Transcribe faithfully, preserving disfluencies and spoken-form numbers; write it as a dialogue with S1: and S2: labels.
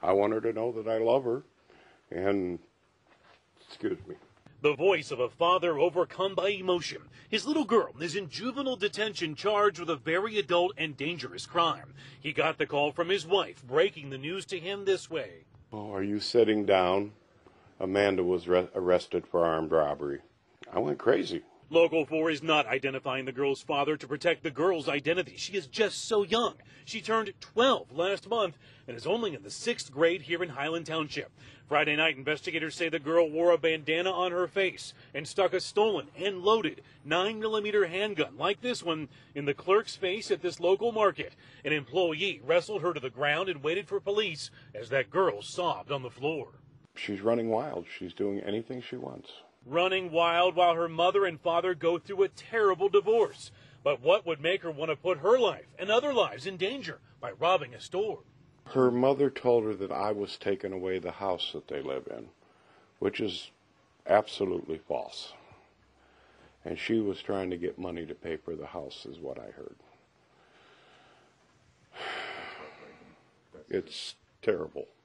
S1: I want her to know that I love her, and, excuse me.
S2: The voice of a father overcome by emotion. His little girl is in juvenile detention charged with a very adult and dangerous crime. He got the call from his wife, breaking the news to him this way.
S1: Oh, are you sitting down? Amanda was arrested for armed robbery. I went crazy.
S2: Local four is not identifying the girl's father to protect the girl's identity. She is just so young. She turned twelve last month and is only in the sixth grade here in Highland Township. Friday night, investigators say the girl wore a bandana on her face and stuck a stolen and loaded nine millimeter handgun like this one in the clerk's face at this local market. An employee wrestled her to the ground and waited for police as that girl sobbed on the floor.
S1: She's running wild. She's doing anything she wants.
S2: Running wild while her mother and father go through a terrible divorce. But what would make her want to put her life and other lives in danger by robbing a store?
S1: Her mother told her that I was taking away the house that they live in, which is absolutely false. And she was trying to get money to pay for the house, is what I heard. It's terrible.